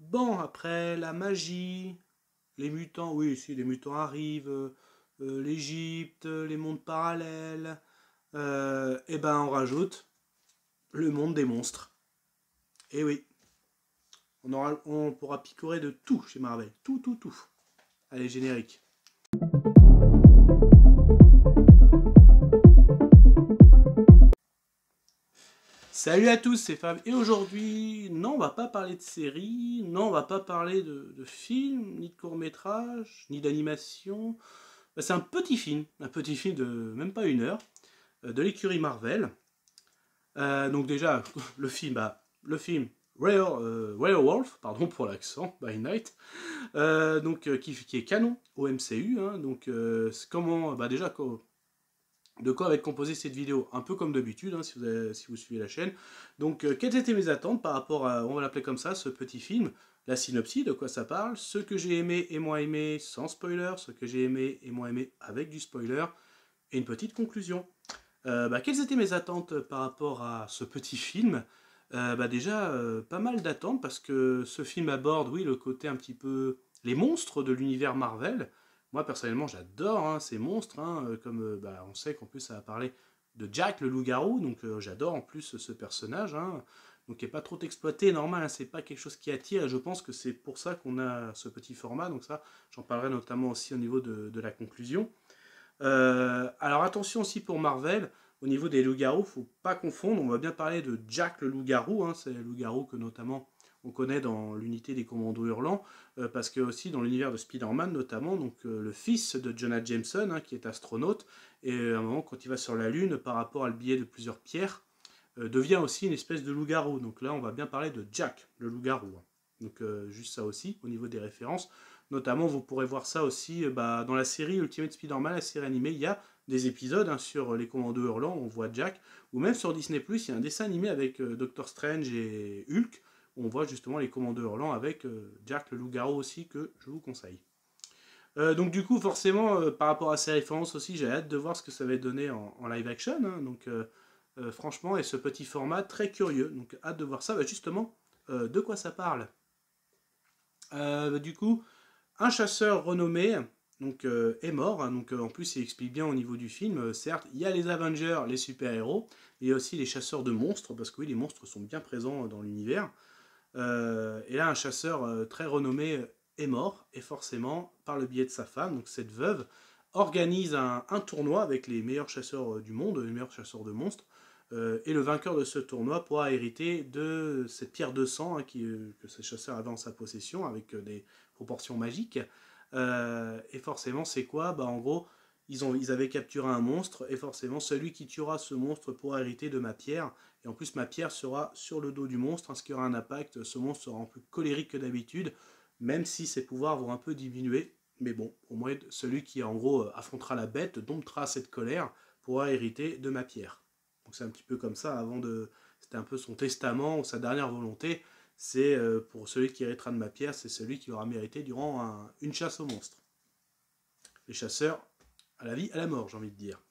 Bon, après la magie, les mutants, oui, si les mutants arrivent, l'Égypte, les mondes parallèles, et ben on rajoute le monde des monstres. Et oui, on pourra picorer de tout chez Marvel, tout, tout, tout. Allez, générique. Salut à tous, c'est Fab. Et aujourd'hui, non, on va pas parler de séries, non, on va pas parler de films, ni de courts-métrages, ni d'animation. C'est un petit film de même pas 1 heure, de l'écurie Marvel. Donc déjà, le film Werewolf, pardon pour l'accent, by Night, qui est canon au MCU. Hein, donc comment, déjà de quoi va être composée cette vidéo, un peu comme d'habitude, hein, si vous suivez la chaîne. Donc, quelles étaient mes attentes par rapport à, on va l'appeler comme ça, ce petit film, la synopsis, de quoi ça parle, ce que j'ai aimé et moins aimé sans spoiler, ce que j'ai aimé et moins aimé avec du spoiler, et une petite conclusion. Quelles étaient mes attentes par rapport à ce petit film? Déjà, pas mal d'attentes, parce que ce film aborde, oui, le côté un petit peu, les monstres de l'univers Marvel. Moi, personnellement, j'adore hein, ces monstres, hein, on sait qu'en plus, ça va parler de Jack, le loup-garou, donc j'adore en plus ce personnage, hein, donc qui n'est pas trop exploité, normal, hein, c'est pas quelque chose qui attire, et je pense que c'est pour ça qu'on a ce petit format, donc ça, j'en parlerai notamment aussi au niveau de la conclusion. Alors attention aussi pour Marvel, au niveau des loups-garous, faut pas confondre, on va bien parler de Jack le loup-garou, hein, c'est le loup-garou que notamment on connaît dans l'unité des commandos hurlants, parce que aussi dans l'univers de Spider-Man notamment, donc le fils de Jonah Jameson, hein, qui est astronaute, et à un moment quand il va sur la Lune, par rapport à le biais de plusieurs pierres, devient aussi une espèce de loup-garou. Donc là on va bien parler de Jack, le loup-garou. Hein. Donc juste ça aussi, au niveau des références. Notamment vous pourrez voir ça aussi dans la série Ultimate Spider-Man, la série animée, il y a des épisodes hein, sur les commandos hurlants, on voit Jack, ou même sur Disney+, il y a un dessin animé avec Doctor Strange et Hulk, on voit justement les commandos hurlants avec Jack le loup-garou aussi, que je vous conseille. Donc du coup, forcément, par rapport à ces références aussi, j'ai hâte de voir ce que ça va donner en live action. Hein, donc franchement, et ce petit format très curieux. Donc hâte de voir ça. Justement, de quoi ça parle? Du coup, un chasseur renommé est mort. Hein, donc en plus, il explique bien au niveau du film. Certes, il y a les Avengers, les super-héros, et il y a aussi les chasseurs de monstres, parce que oui, les monstres sont bien présents dans l'univers. Et là, un chasseur très renommé est mort, et forcément, par le biais de sa femme, donc cette veuve, organise un tournoi avec les meilleurs chasseurs du monde, les meilleurs chasseurs de monstres, et le vainqueur de ce tournoi pourra hériter de cette pierre de sang hein, que ce chasseur avait en sa possession, avec des proportions magiques. Et forcément, c'est quoi? En gros, ils avaient capturé un monstre, et forcément, celui qui tuera ce monstre pourra hériter de ma pierre, et en plus ma pierre sera sur le dos du monstre, hein, ce qui aura un impact, ce monstre sera en plus colérique que d'habitude, même si ses pouvoirs vont un peu diminuer, mais bon, au moins celui qui en gros affrontera la bête, domptera cette colère, pourra hériter de ma pierre. Donc c'est un petit peu comme ça, c'était un peu son testament, ou sa dernière volonté, c'est pour celui qui héritera de ma pierre, c'est celui qui aura mérité durant une chasse aux monstres. Les chasseurs, à la vie, à la mort, j'ai envie de dire.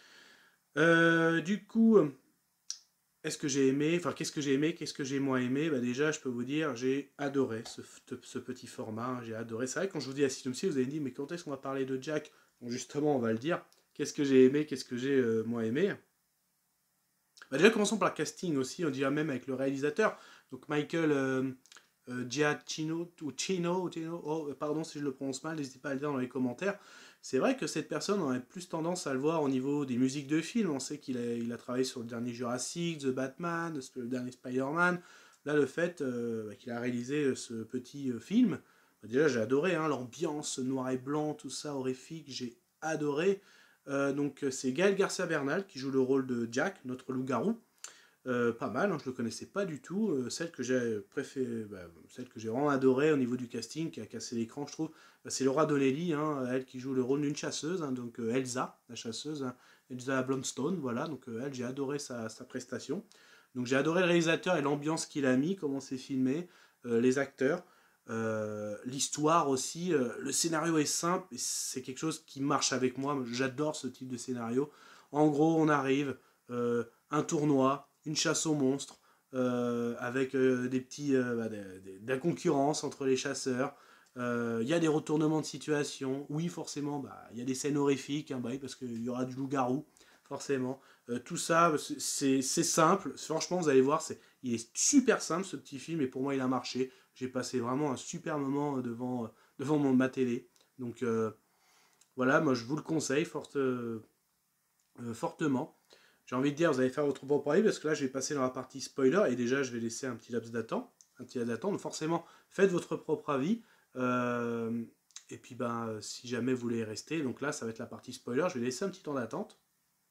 Du coup, qu'est-ce que j'ai aimé, qu'est-ce que j'ai moins aimé? Déjà, je peux vous dire, j'ai adoré ce petit format, j'ai adoré. C'est vrai, quand je vous dis la synopsis, vous avez dit, mais quand est-ce qu'on va parler de Jack? Bon, justement, on va le dire. Qu'est-ce que j'ai aimé, qu'est-ce que j'ai moins aimé? Déjà, commençons par le casting aussi, on dirait même avec le réalisateur. Donc, Michael Giacchino, oh, pardon si je le prononce mal, n'hésitez pas à le dire dans les commentaires. C'est vrai que cette personne, on a plus tendance à le voir au niveau des musiques de films. On sait qu'il a travaillé sur le dernier Jurassic, The Batman, le dernier Spider-Man. Là, le fait qu'il a réalisé ce petit film, déjà j'ai adoré, hein, l'ambiance noir et blanc, tout ça horrifique, j'ai adoré. Donc c'est Gaël Garcia Bernal qui joue le rôle de Jack, notre loup-garou. Pas mal, hein, je ne le connaissais pas du tout. Celle que j'ai préférée, celle que j'ai vraiment adorée au niveau du casting, qui a cassé l'écran, je trouve, c'est Laura Donnelly, hein, elle qui joue le rôle d'une chasseuse, hein, donc Elsa, la chasseuse, hein, Elsa Blomstone, voilà, donc elle, j'ai adoré sa prestation. Donc j'ai adoré le réalisateur et l'ambiance qu'il a mis, comment c'est filmé, les acteurs, l'histoire aussi, le scénario est simple, et c'est quelque chose qui marche avec moi, j'adore ce type de scénario. En gros, on arrive, un tournoi, une chasse aux monstres, avec des petits, de la concurrence entre les chasseurs. Il y a des retournements de situation. Oui, forcément, il y a des scènes horrifiques, hein, oui, parce qu'il y aura du loup-garou, forcément. Tout ça, c'est simple. Franchement, vous allez voir, il est super simple ce petit film, et pour moi, il a marché. J'ai passé vraiment un super moment devant ma télé. Donc voilà, moi je vous le conseille fortement. J'ai envie de dire, vous allez faire votre propre avis parce que là, je vais passer dans la partie spoiler et déjà, je vais laisser un petit laps d'attente. Donc forcément, faites votre propre avis. Euh, et puis, si jamais vous voulez rester, donc là, ça va être la partie spoiler. Je vais laisser un petit temps d'attente.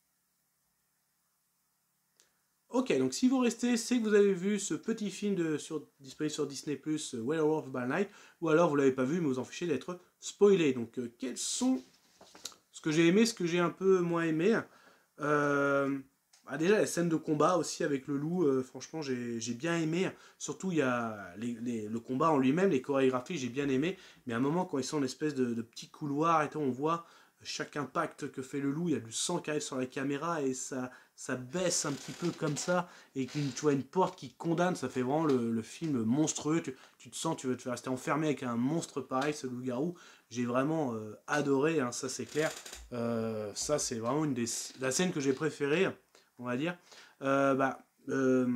Ok, donc si vous restez, c'est que vous avez vu ce petit film disponible sur Disney+, Werewolf by Night, ou alors vous l'avez pas vu, mais vous en fichez d'être spoilé. Donc, quels sont ce que j'ai aimé, ce que j'ai un peu moins aimé. Déjà, la scène de combat aussi avec le loup, franchement, j'ai bien aimé. Surtout, il y a le combat en lui-même, les chorégraphies, j'ai bien aimé. Mais à un moment, quand ils sont en espèce de petit couloir et tout, on voit chaque impact que fait le loup, il y a du sang qui arrive sur la caméra et ça baisse un petit peu comme ça. Et tu vois une porte qui condamne, ça fait vraiment le film monstrueux. Tu te sens, tu veux te faire rester enfermé avec un monstre pareil, ce loup-garou. J'ai vraiment adoré, hein, ça c'est clair. Ça c'est vraiment la scène que j'ai préférée, on va dire. Euh, bah, euh,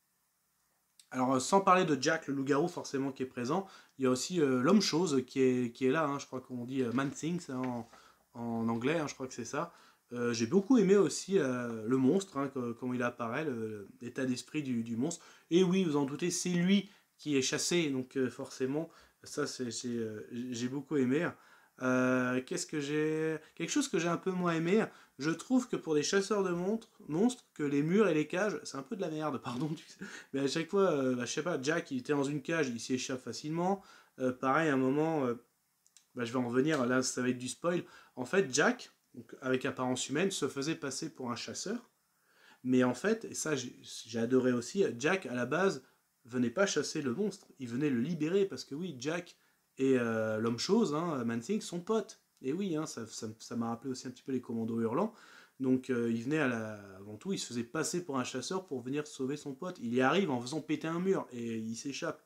alors sans parler de Jack le loup-garou forcément qui est présent, il y a aussi l'homme-chose qui est là, hein, je crois qu'on dit Man-Thing en anglais, hein, je crois que c'est ça. J'ai beaucoup aimé aussi le monstre, hein, comment il apparaît, l'état d'esprit du monstre. Et oui, vous en doutez, c'est lui qui est chassé, donc forcément, ça j'ai beaucoup aimé. Qu'est-ce que j'ai. Quelque chose que j'ai un peu moins aimé, je trouve que pour des chasseurs de monstres, que les murs et les cages, c'est un peu de la merde, pardon. Mais à chaque fois, je sais pas, Jack, il était dans une cage, il s'y échappe facilement. Pareil, à un moment, je vais en revenir, là, ça va être du spoil. En fait, Jack, donc, avec apparence humaine, se faisait passer pour un chasseur. Mais en fait, et ça j'ai adoré aussi, Jack, à la base, venait pas chasser le monstre, il venait le libérer, parce que oui, Jack et l'homme-chose, hein, Man-Thing, sont potes. Et oui, hein, ça m'a rappelé aussi un petit peu les commandos hurlants. Donc il venait avant tout, il se faisait passer pour un chasseur pour venir sauver son pote. Il y arrive en faisant péter un mur et il s'échappe,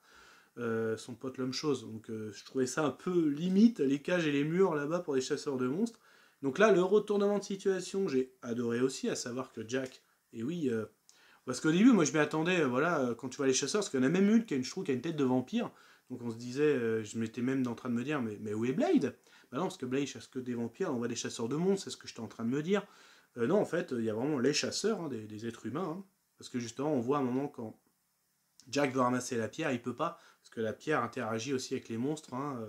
son pote l'homme-chose. Donc je trouvais ça un peu limite, les cages et les murs là-bas pour les chasseurs de monstres. Donc là, le retournement de situation, j'ai adoré aussi, à savoir que Jack, et oui, parce qu'au début, moi je m'y attendais, voilà, quand tu vois les chasseurs, parce qu'il y en a même une qui a je trouve, qui a une tête de vampire. Donc on se disait, je m'étais même en train de me dire, mais où est Blade? Bah non, parce que Blade chasse que des vampires, on voit des chasseurs de monstres, c'est ce que j'étais en train de me dire. Non, en fait, il y a vraiment les chasseurs, hein, des êtres humains. Hein. Parce que justement, on voit à un moment quand Jack veut ramasser la pierre, il peut pas, parce que la pierre interagit aussi avec les monstres. Hein,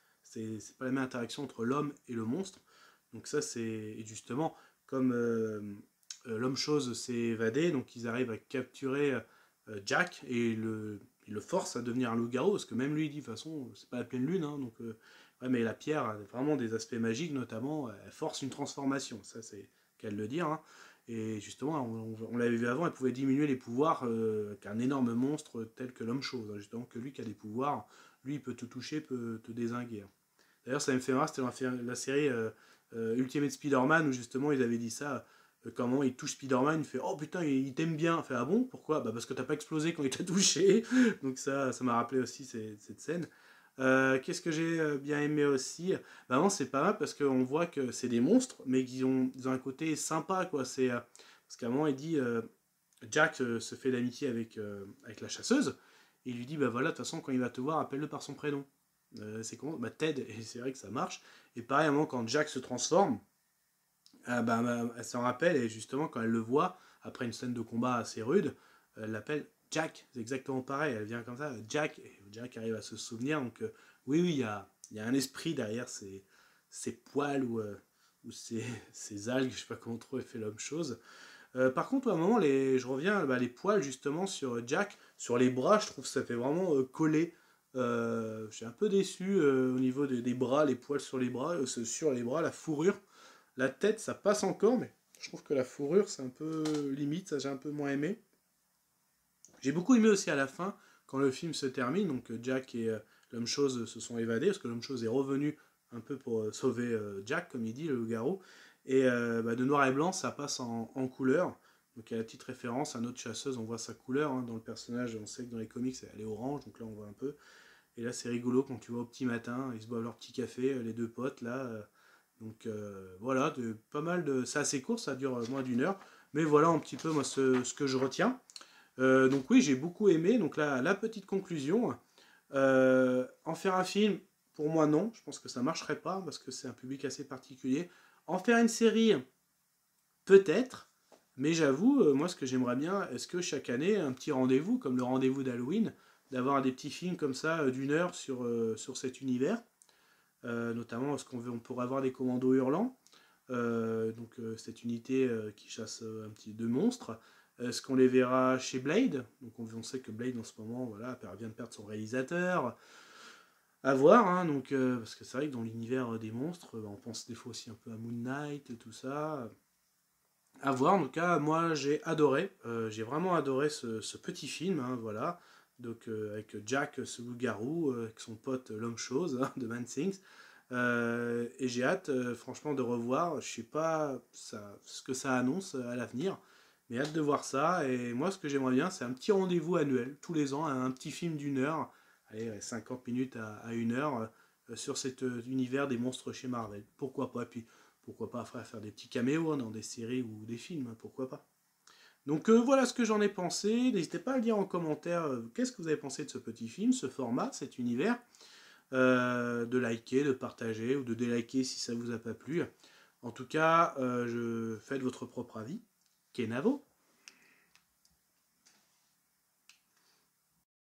c'est pas la même interaction entre l'homme et le monstre. Donc ça, c'est justement comme l'homme-chose s'est évadé, donc ils arrivent à capturer Jack et ils le forcent à devenir un loup-garou, parce que même lui il dit, de toute façon, c'est pas la pleine lune, hein, donc ouais, mais la pierre a vraiment des aspects magiques, notamment, elle force une transformation, ça c'est qu'elle le dire, hein. Et justement, on l'avait vu avant, elle pouvait diminuer les pouvoirs qu'un énorme monstre tel que l'homme-chose, hein, justement, que lui qui a des pouvoirs, lui il peut te toucher, peut te dézinguer. Hein. D'ailleurs, ça me fait marrer, c'était dans la série Ultimate Spider-Man où justement ils avaient dit ça. Comment il touche Spider-Man, il fait oh putain, il t'aime bien. Il fait ah bon, pourquoi? Bah parce que t'as pas explosé quand il t'a touché. Donc ça m'a rappelé aussi cette scène. Qu'est-ce que j'ai bien aimé aussi? Bah non, c'est pas mal parce qu'on voit que c'est des monstres, mais ils ont un côté sympa quoi. Parce qu'à un moment il dit Jack se fait d'amitié avec la chasseuse. Et il lui dit bah voilà, de toute façon quand il va te voir, appelle-le par son prénom. C'est comment? Bah Ted, et c'est vrai que ça marche. Et pareil, à un moment quand Jack se transforme, elle s'en rappelle, et justement quand elle le voit, après une scène de combat assez rude, elle l'appelle Jack, c'est exactement pareil, elle vient comme ça, Jack, et Jack arrive à se souvenir, donc oui, il y a un esprit derrière ces poils ou ces algues, je sais pas comment trop fait l'homme chose. Par contre, à un moment, je reviens, les poils justement sur Jack, sur les bras, je trouve que ça fait vraiment coller. Je suis un peu déçu au niveau des bras, les poils sur les bras, la fourrure. La tête, ça passe encore, mais je trouve que la fourrure, c'est un peu limite, ça j'ai un peu moins aimé. J'ai beaucoup aimé aussi à la fin, quand le film se termine, donc Jack et l'homme-chose se sont évadés, parce que l'homme-chose est revenu un peu pour sauver Jack, comme il dit, le loup-garou. Et de noir et blanc, ça passe en couleur. Donc il y a la petite référence à notre chasseuse, on voit sa couleur dans le personnage, on sait que dans les comics elle est orange, donc là on voit un peu. Et là c'est rigolo quand tu vois au petit matin, ils se boivent leur petit café, les deux potes là. Donc voilà, pas mal de. C'est assez court, ça dure moins d'une heure. Mais voilà un petit peu moi ce que je retiens. Donc oui, j'ai beaucoup aimé. Donc là, la petite conclusion. En faire un film, pour moi non. Je pense que ça marcherait pas parce que c'est un public assez particulier. En faire une série, peut-être. Mais j'avoue, moi ce que j'aimerais bien, est-ce que chaque année, un petit rendez-vous, comme le rendez-vous d'Halloween, d'avoir des petits films comme ça d'1 heure sur cet univers. Notamment parce on pourrait avoir des commandos hurlants. Cette unité qui chasse un petit de monstres. Est-ce qu'on les verra chez Blade? Donc on sait que Blade en ce moment voilà, vient de perdre son réalisateur. À voir, parce que c'est vrai que dans l'univers des monstres, on pense des fois aussi un peu à Moon Knight, tout ça. À voir, en tout cas, moi j'ai adoré. J'ai vraiment adoré ce petit film, voilà. Donc avec Jack, ce loup-garou, avec son pote l'homme chose de Man Things. Et j'ai hâte, franchement, de revoir. Je sais pas ce que ça annonce à l'avenir, mais hâte de voir ça. Et moi, ce que j'aimerais bien, c'est un petit rendez-vous annuel, tous les ans, un petit film d'1 heure, allez, 50 minutes à 1 heure, sur cet univers des monstres chez Marvel. Pourquoi pas? Et puis, pourquoi pas faire des petits caméos dans des séries ou des films, pourquoi pas. Donc voilà ce que j'en ai pensé. N'hésitez pas à le dire en commentaire. Qu'est-ce que vous avez pensé de ce petit film, ce format, cet univers? De liker, de partager ou de déliker si ça vous a pas plu. En tout cas, faites votre propre avis. Kenavo.